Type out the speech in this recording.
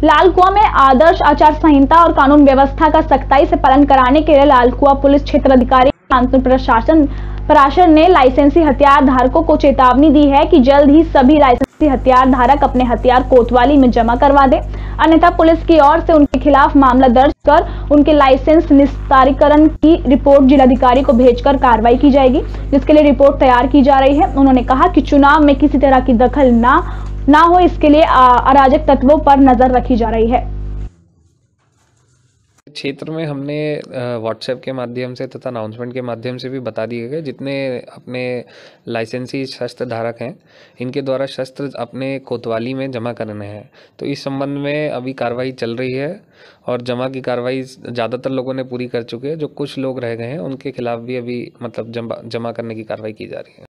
लालकुआं में आदर्श आचार संहिता और कानून व्यवस्था का सख्ताई से पालन कराने के लिए लालकुआं पुलिस क्षेत्र अधिकारी शांतनु पराशर ने लाइसेंसी हथियार धारकों को चेतावनी दी है कि जल्द ही सभी लाइसेंसी हथियार धारक अपने हथियार कोतवाली में जमा करवा दें, अन्यथा पुलिस की ओर से उनके खिलाफ मामला दर्ज कर उनके लाइसेंस निस्तारीकरण की रिपोर्ट जिलाधिकारी को भेजकर कार्रवाई की जाएगी, जिसके लिए रिपोर्ट तैयार की जा रही है। उन्होंने कहा कि चुनाव में किसी तरह की दखल ना हो, इसके लिए अराजक तत्वों पर नजर रखी जा रही है। क्षेत्र में हमने व्हाट्सएप के माध्यम से तथा अनाउंसमेंट के माध्यम से भी बता दिए गए जितने अपने लाइसेंसी शस्त्र धारक हैं इनके द्वारा शस्त्र अपने कोतवाली में जमा करने हैं। तो इस संबंध में अभी कार्रवाई चल रही है और जमा की कार्रवाई ज़्यादातर लोगों ने पूरी कर चुके हैं। जो कुछ लोग रह गए हैं उनके खिलाफ भी अभी मतलब जमा करने की कार्रवाई की जा रही है।